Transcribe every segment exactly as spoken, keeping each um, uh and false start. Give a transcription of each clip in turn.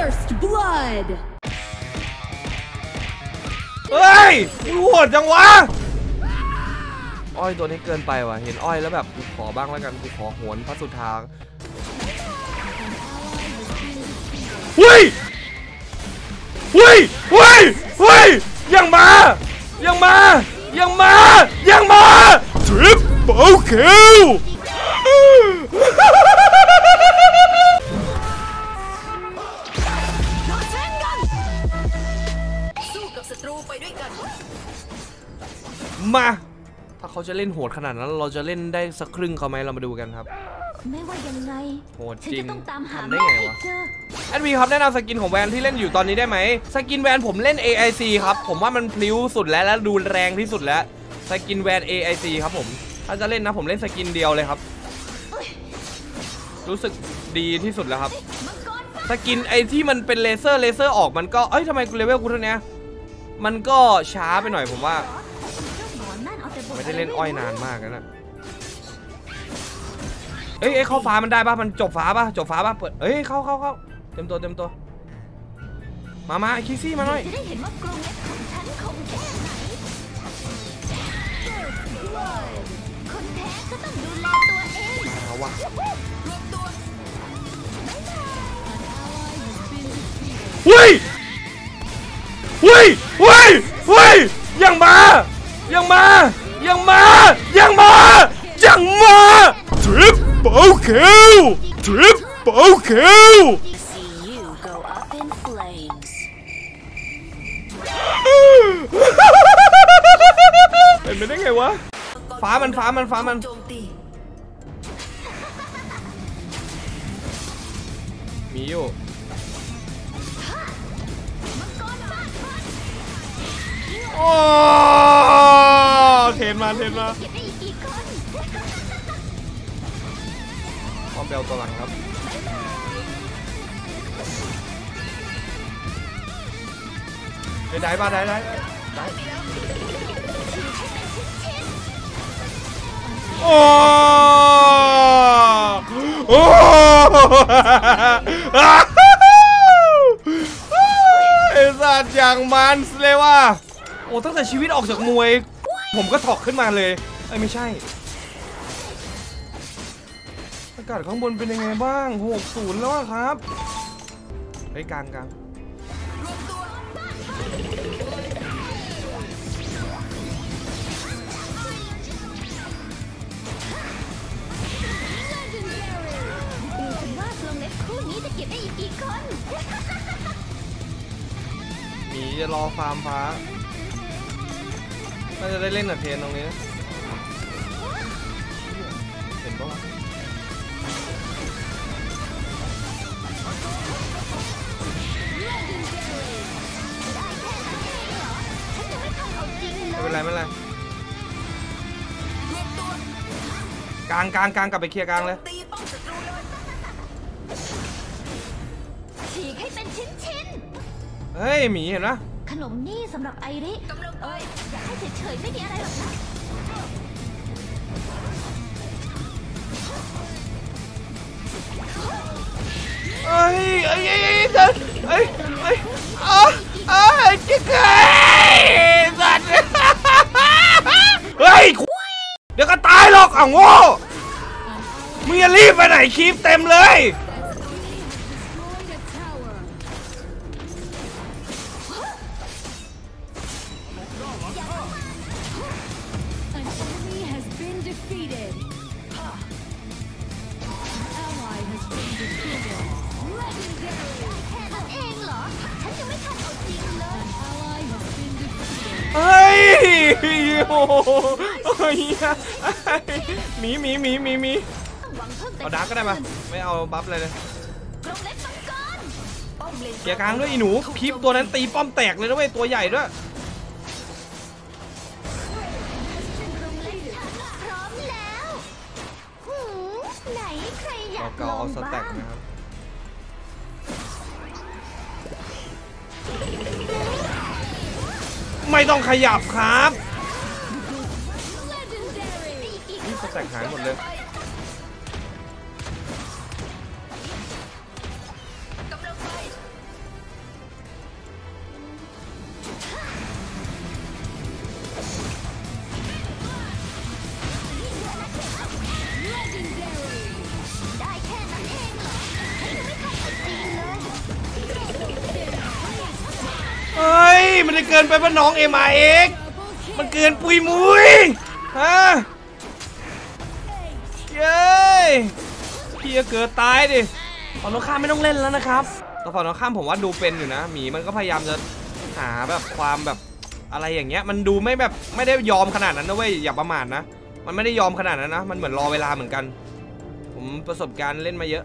First blood เฮ้ยโหดจังวะอ้อยตัวนี้เกินไปว่ะเห็นอ้อยแล้วแบบกูขอบ้างแล้วกันกูขอโหนพระสุธาเฮ้ยเฮ้ยเฮ้ยเฮ้ยยังมายังมายังมายังมาทริปเปิลคิลมาถ้าเขาจะเล่นโหดขนาดนั้นเราจะเล่นได้สักครึ่งเขาไหมเรามาดูกันครับไม่ว่ายังไงโหดจริงทำได้ไงวะแอดมีครับแนะนำสกินของแวนที่เล่นอยู่ตอนนี้ได้ไหมสกินแวนผมเล่น เอ ไอ ซี ครับผมว่ามันพลิ้วสุดแล้วและดูแรงที่สุดแล้วสกินแวน เอ ไอ ซี ครับผมถ้าจะเล่นนะผมเล่นสกินเดียวเลยครับรู้สึกดีที่สุดแล้วครับสกินไอที่มันเป็นเลเซอร์เลเซอร์ออกมันก็เอ้ยทำไมกูเลเวลกูเท่านี้มันก็ช้าไปหน่อยผมว่าไม่ได้เล่นอ้อยนานมากนะเอ้ยเข้าฟ้ามันได้ป่ะมันจบฟ้าป่ะจบฟ้าป่ะเปิดเอ้ยเข้าเข้าเข้าเต็มตัวเต็มตัวมามาคิซี่มาหน่อยเอาวะเฮ้ยเฮ้ยเฮ้ยเฮ้ยยังมายังมายังมายังมายังมาทริปเปิลคิลทริปเปิลคิลเป็นไปได้ไงวะฟ้ามันฟ้ามันฟ้ามันมีอยู่โอ้เทนมาเทนมาความเบลตัวหลังครับได้ป่ะได้ได้ได้โอ้โอ้ไอ้สัตว์อย่างมันเลยว่ะโอ้ตั้งแต่ชีวิตออกจากมวยผมก็ถอกขึ้นมาเลยไอ้ไม่ใช่อากาศข้างบนเป็นยังไงบ้างหกศูนย์แล้วครับไอ้กลางกลางหมีจะรอฟาร์มฟ้าน่าจะได้เล่นกับเทนตรงนี้เห็นปะไม่เป็นไรไม่เป็นไรกลางกลางกลางกลับไปเคลียร์กลางเลยเฮ้ยหมีเห็นปะขนมนี่สำหรับไอริเอ้ยอยากให้เฉยๆไม่มีอะไรหรอกนะเฮ้ยเฮ้ยเฮ้ยเฮ้ยเฮ้ยเฮ้ยอ๋ออ๋อจิ๊กเฮ้ยสัตว์เฮ้ยเดี๋ยวก็ตายหรอกอ่ะโง่มึงอย่ารีบไปไหนคลิปเต็มเลยเฮ้ยโอ้ยหมีหมีหมีหมีหมีเอาดาร์กก็ได้มาไม่เอาบัฟอะไรเลยเกียร์กลางด้วยอีหนูคลิปตัวนั้นตีป้อมแตกเลยนะเว้ยตัวใหญ่ด้วยเราเกาเอาสแต็กนะครับไม่ต้องขยับครับนี่สแต็กหายหมดเลยเฮ้ยมันจะเกินไปป่ะน้องเอ็มไอเอ็กมันเกินปุยมุยฮะเย้ยพี่จะเกิดตายดิฝั่งตรงข้ามไม่ต้องเล่นแล้วนะครับแต่ฝั่งตรงข้ามผมว่าดูเป็นอยู่นะหมีมันก็พยายามจะหาแบบความแบบอะไรอย่างเงี้ยมันดูไม่แบบไม่ได้ยอมขนาดนั้นนะเว้ยอย่าประมาทนะมันไม่ได้ยอมขนาดนั้นนะมันเหมือนรอเวลาเหมือนกันผมประสบการณ์เล่นมาเยอะ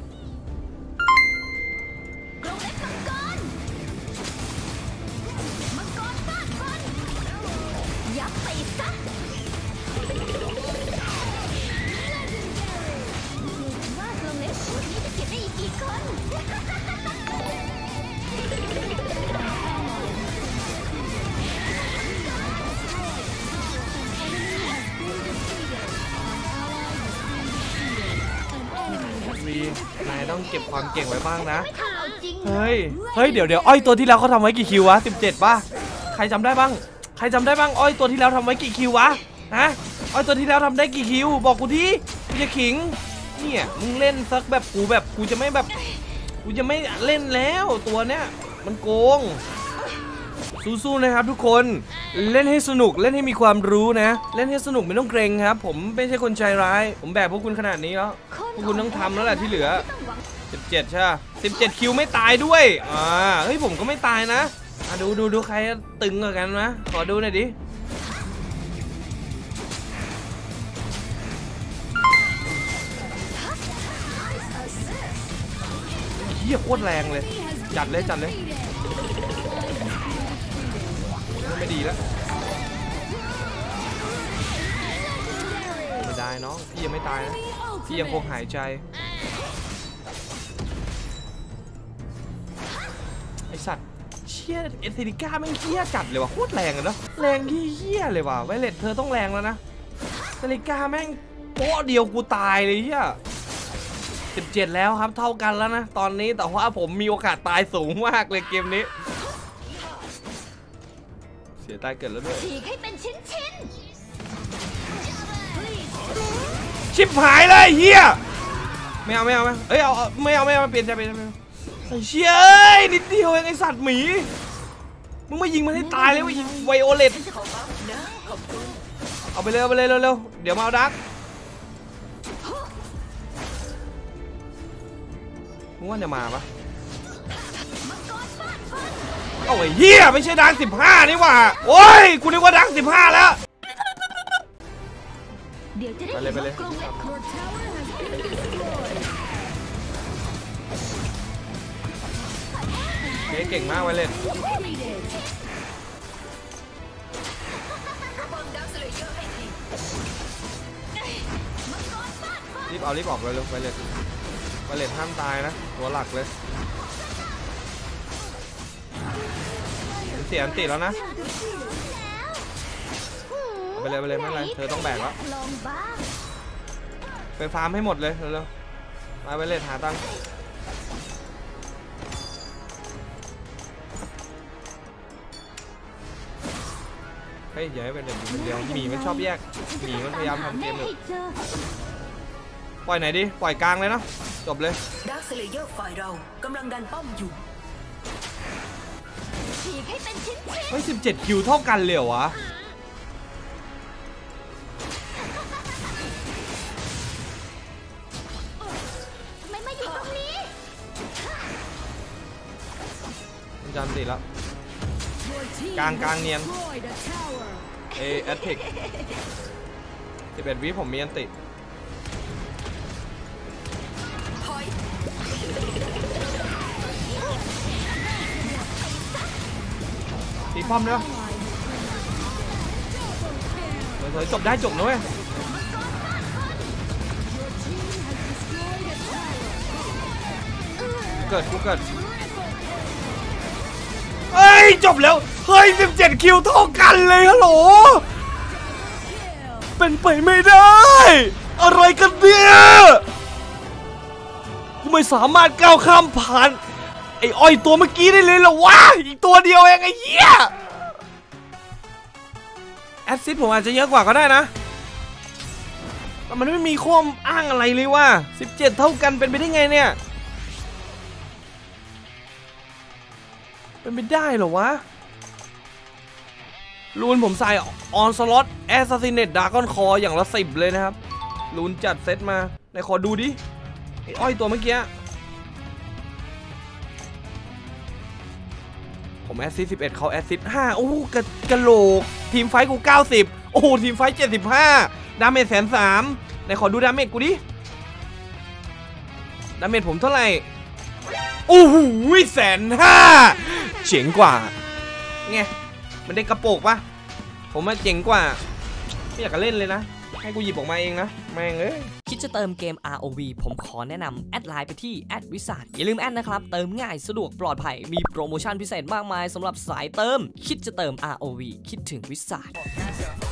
นายต้องเก็บความเก่งไว้บ้างนะเฮ้ยเฮ้ยเดี๋ยวเดี๋ยวอ้อยตัวที่แล้วเขาทำไว้กี่คิววะสิบเจ็ดป่ะใครจำได้บ้างใครจำได้บ้างอ้อยตัวที่แล้วทำไว้กี่คิววะฮะอ้อยตัวที่แล้วทำได้กี่คิวบอกกูทีกูจะขิงเนี่ยมึงเล่นสักแบบกูแบบกูจะไม่แบบกูจะไม่เล่นแล้วตัวเนี้ยมันโกงสู้ๆนะครับทุกคนเล่นให้สนุกเล่นให้มีความรู้นะเล่นให้สนุกไม่ต้องเกรงครับผมไม่ใช่คนใจร้ายผมแบกพวกคุณขนาดนี้แล้วพวกคุณต้องทำแล้วแหละที่เหลือสิบเจ็ดใช่ไหมสิบเจ็ดคิวไม่ตายด้วยอ่าเฮ้ยผมก็ไม่ตายนะอ่ะดูดูดูใครตึงกว่ากันนะขอดูหน่อยดิเฮียโคตรแรงเลยจัดเลยจัดเลยไม่ดีแล้วไม่ได้น้องพี่ยังไม่ตายนะพี่ยังคงหายใจไอสัตว์เชี่ยเอสเซนิก้าแม่งเหี้ยจัดเลยว่ะโคตรแรงเลยเนาะแรงที่เหี้ยเลยว่ะไวเลตเธอต้องแรงแล้วนะเซนิก้าแม่งโป๊ะเดียวกูตายเลยเหี้ยสิบเจ็ดแล้วครับเท่ากันแล้วนะตอนนี้แต่ว่าผมมีโอกาสตายสูงมากเลยเกมนี้เสียตายเกิดแล้วด้วยฉีกให้เป็นชิ้นชิ้นชิบหายเลยเฮียไม่เอาไม่เอาไม่เอ้ยเอาไม่เอาไม่เอาเปลี่ยนใจเปลี่ยนใจไอ้เชี่ยนิดเดียวเองไอสัตว์หมีมึงมายิงมันให้ตายเลยไวโอเลตเอาไปเลยเอาไปเลยเร็วๆเดี๋ยวมาเอาดักมึงว่าจะมาปะเอาไอ้เหี้ยไม่ใช่ดังสิบห้านี่หว่าโอ้ยกูนึกว่าดังสิบห้าแล้วไปเลยไปเลยเก่งมากไว้เลยรีบเอารีบออกเลยเลยไปเลยไปเลยห้ามตายนะตัวหลักเลยเสียอันติแล้วนะไปเลยไปเลยไม่เป็นไรเธอต้องแบกแล้วไปฟาร์มให้หมดเลยเร็วๆมาไปเลยหาตังค์เฮ้ยอย่าให้เป็นแบบนี้คนเดียวหมีมันชอบแยกหมีมันพยายามทำเกมเลยปล่อยไหนดิปล่อยกลางเลยเนาะจบเลยดาร์คสเลเยอร์ฝ่ายเรากำลังดันป้อมอยู่เฮ้ยสิบเจ็ดคิวเท่ากันเลยเหรอวะไม่มาอยู่ตรงนี้มันจำติดแล้วกลางกลางเนียนเอแอตเทคสิบเอ็ดวิผมมีอันติตีป้อมเนาะเฮ้ยจบได้จบนะเว้ยเกิดกูเกิดเฮ้ยจบแล้วเฮ้ยสิบเจ็ดคิวเท่ากันเลยฮัลโหลเป็นไปไม่ได้อะไรกันเนี่ยกูไม่สามารถก้าวข้ามผ่านไอ้อ้อยตัวเมื่อกี้ได้เลยเหรอวะอีกตัวเดียวเองไอ้เหี้ยแอดซิดผมอาจจะเยอะกว่าก็ได้นะแต่มันไม่มีข้ออ้างอะไรเลยว่าสิบเจ็ดเท่ากันเป็นไปได้ไงเนี่ยเป็นไม่ได้เหรอวะรูนผมใส่ออนสล็อตแอสซัสซินเนตดากอนคออย่างละสิบเลยนะครับรูนจัดเซตมาไหนขอดูดิไอ้อ้อยตัวเมื่อกี้ผมแอสซิสสิบเอ็ดเขาแอสซิสห้าโอ้กระกระโหลกทีมไฟกูเก้าสิบโอ้โหทีมไฟเจ็ดสิบห้าดาเมจแสนสามไหนขอดูดาเมจกูดิดาเมจผมเท่าไหร่โอ้โหแสนห้าเจ๋งกว่าไงมันได้กระโปกปะผมว่าเจ๋งกว่าไม่อยากจะเล่นเลยนะให้กูหยิบออกมาเองนะแม่งเอ้ยคิดจะเติมเกม อาร์ โอ วี ผมขอแนะนำแอดไลน์ไปที่แอดวิสาทอย่าลืมแอดนะครับเติมง่ายสะดวกปลอดภัยมีโปรโมชั่นพิเศษมากมายสำหรับสายเติมคิดจะเติม อาร์ โอ วี คิดถึงวิสาท